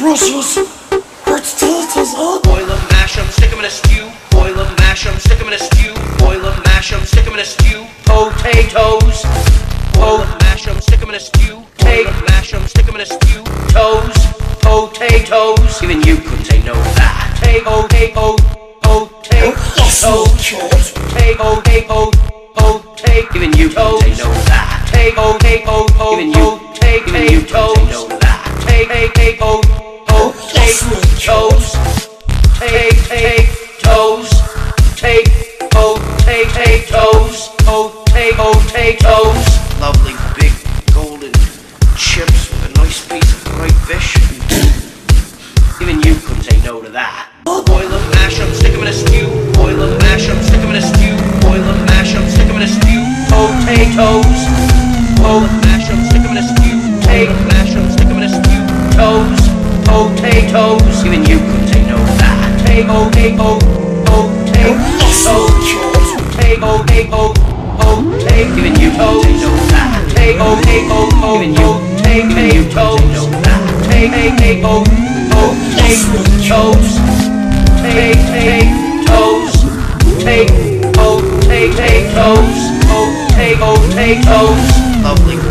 delicious. Potatoes, eh? Boil 'em, mash 'em, stick 'em in a stew. Boil 'em, mash 'em, stick 'em in a stew. Boil 'em, mash 'em, stick 'em in a stew. Potatoes. Boil 'em, mash 'em, stick 'em in a stew. Boil 'em, mash 'em, stick 'em in a stew. Toes, potatoes. Even you couldn't say no to that. Potato, Yes, we could. Even you couldn't say no to that. Even you couldn't say no to that. Yes, we could. Potatoes. Lovely big golden chips with a nice piece of fried fish. Even you couldn't say no to that. Boil 'em, mash 'em, stick 'em in a stew. Boil 'em, mash 'em, stick 'em in a stew. Boil 'em, mash 'em, stick 'em in a stew. Potatoes. Boil 'em, mash 'em, stick 'em in a stew. Mash 'em, stick 'em in a stew. Toes. Potatoes. Even you couldn't say no to that. Yes, we could. Even you couldn't say no to that. Even you couldn't say no to that. Yes, we could. Potatoes. Lovely